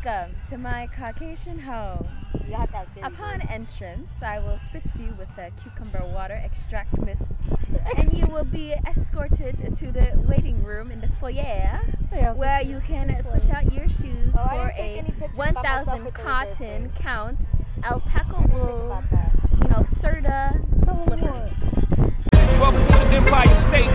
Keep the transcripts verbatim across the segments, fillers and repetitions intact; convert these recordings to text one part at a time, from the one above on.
Welcome to my Caucasian home. Upon entrance, I will spritz you with the cucumber water extract mist, and you will be escorted to the waiting room in the foyer, where you can switch out your shoes for a one thousand cotton count alpaca wool, you know, Serta slippers. Welcome to the Empire State.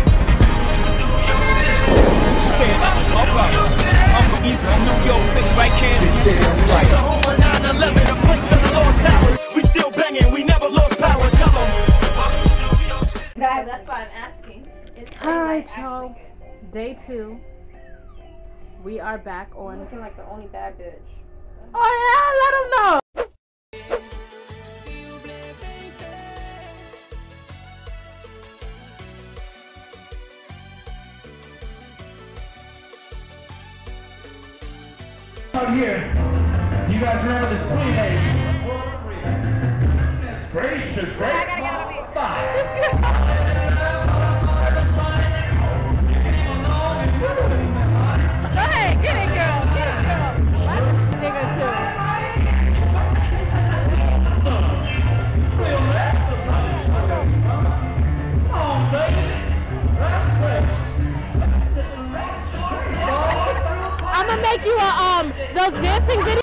I'm New York City, right, Kansas? Right. The home of nine eleven, a place of the lost towers. We still banging, we never lost power. Tell them. So that's why I'm asking. Alright, y'all. Day two. We are back on. Looking like the only bad bitch. Oh yeah, let them know. Out here, you guys remember the Swing Age? That's gracious, great. I gotta get a five. Go ahead, get it, girl. Get it, girl. What? Nigga too. I'm gonna make you a um those dancing videos.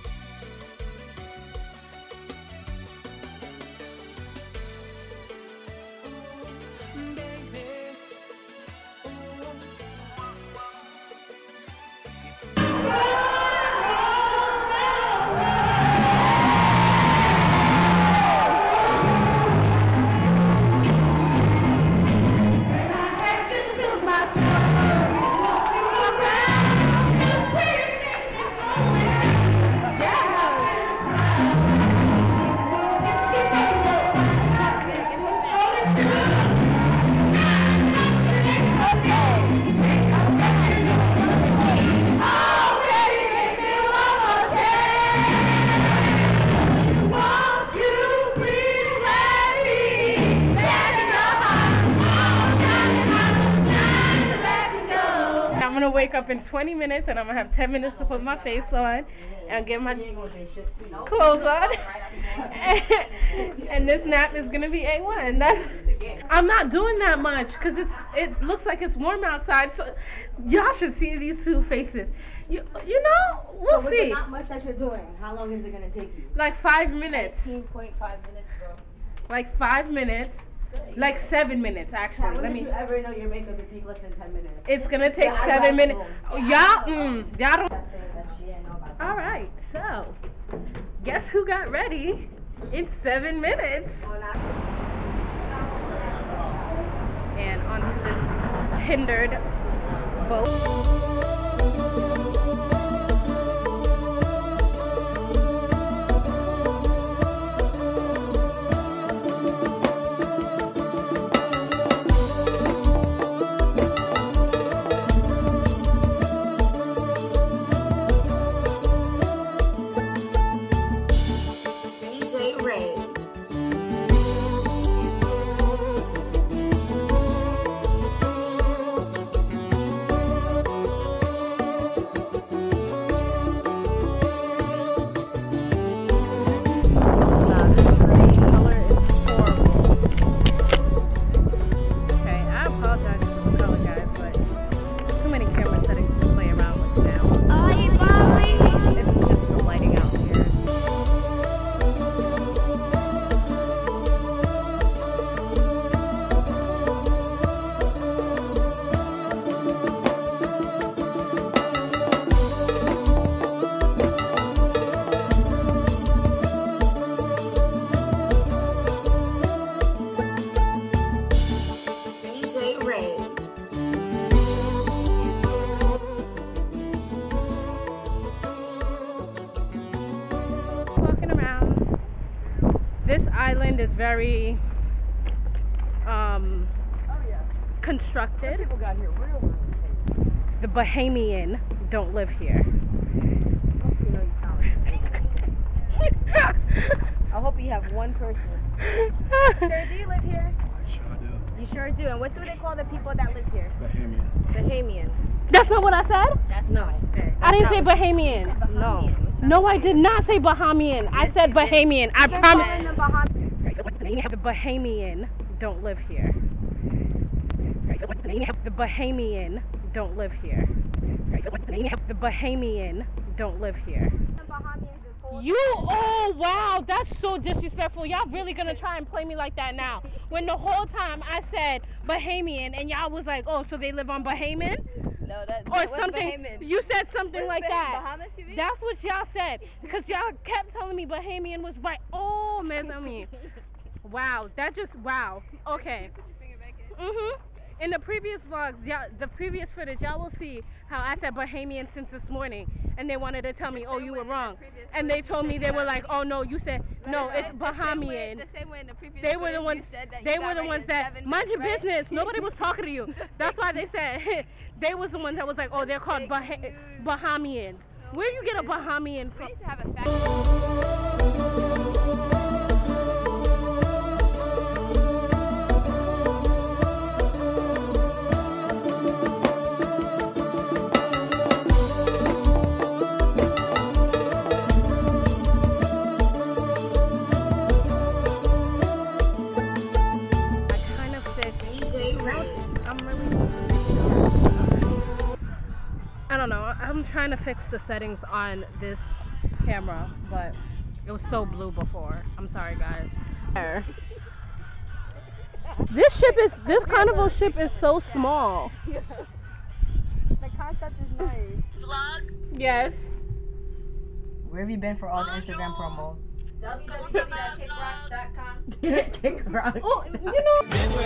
Wake up in twenty minutes and I'm gonna have ten minutes to put my face on and get my clothes on. And this nap is gonna be A one. That's I'm not doing that much because it's it looks like it's warm outside, so y'all should see these two faces. You you know, we'll so see. Not much that you're doing. How long is it gonna take you? Like five minutes. fifteen point five minutes, bro. Like five minutes. Like seven minutes, actually. When Let did me. you ever know your makeup would take less than ten minutes? It's gonna take yeah, seven minutes. Oh, y'all, mm, y'all don't. All right, so guess who got ready in seven minutes? And onto this tindered boat. This island is very um, constructed. People got here real, real The Bahamian don't live here. I hope you have one person. Sir, do you live here? Sure do. You sure do. And what do they call the people that live here? Bahamians. Bahamians. That's not what I said? That's No. not what she said. I didn't say not Bahamian. No. No, I did not say Bahamian. I said Bahamian. I They're promise. calling them Bahamians. The Bahamian don't live here. The Bahamian don't live here. The Bahamian don't live here. Bahamians is whole. You, oh wow, that's so disrespectful. Y'all really gonna try and play me like that now? When the whole time I said Bahamian and y'all was like, oh, so they live on Bahamian? No, that, Or what's something, Bahamian? you said something What's like Bah- that. Bahamas, you mean? That's what y'all said. Because y'all kept telling me Bahamian was right. Oh, Miz Ami. Wow, that just, wow. Okay. Put your finger back in. Mm-hmm. In the previous vlogs, y'all, the previous footage, y'all will see how I said Bahamian since this morning. And they wanted to tell me, oh, you were wrong. And they told me, they were like, oh, no, you said, no, it's Bahamian. The same way in the previous They were the footage ones. you said that you They got were the ready ones in that seven mind your minutes, right? business. Nobody was talking to you. That's why they said they was the ones that was like, oh, they're called bah- Bahamians. Where you get a Bahamian We from? need to have a fact. I kind of fixed. I'm really. I don't know. I'm trying to fix the settings on this camera, but it was so blue before. I'm sorry, guys. There. This ship is. This carnival ship is so small. The concept is nice. Yes. Where have you been for all the Instagram promos? w w w dot kick rocks dot com. Kick Rocks. Oh, you know.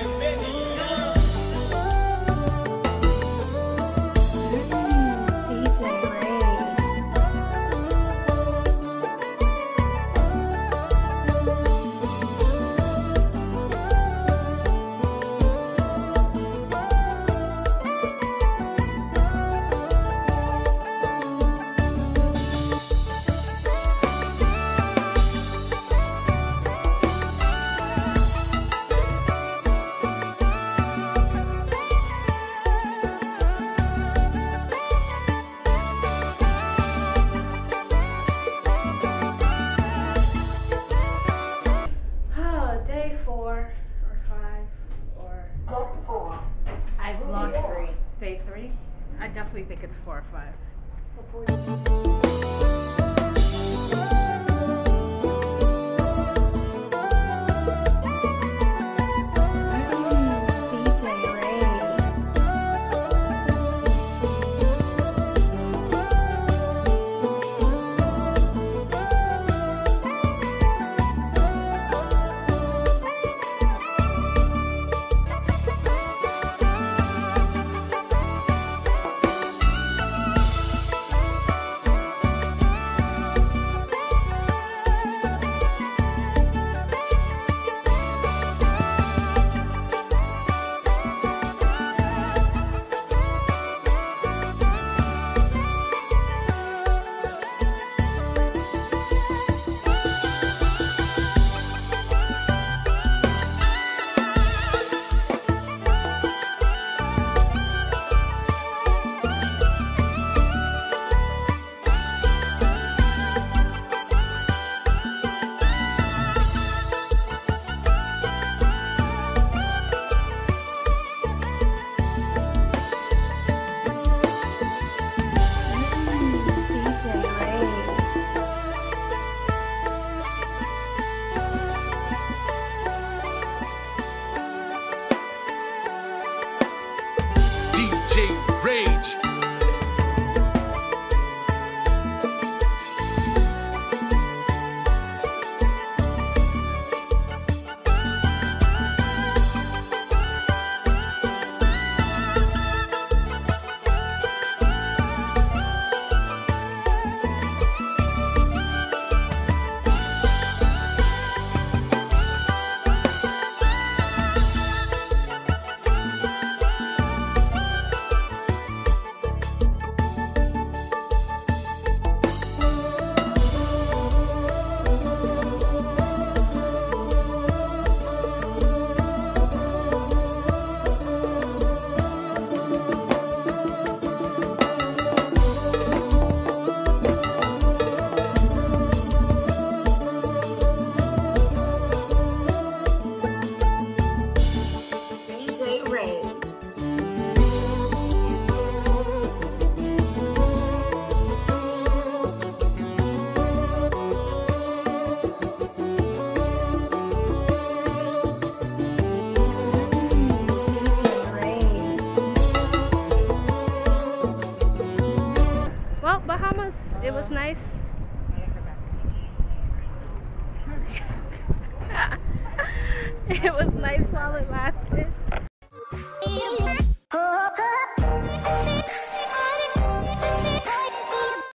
Oh, day four or five or four. I've lost three. Day three? I definitely think it's four or five. nice. It was nice while it lasted.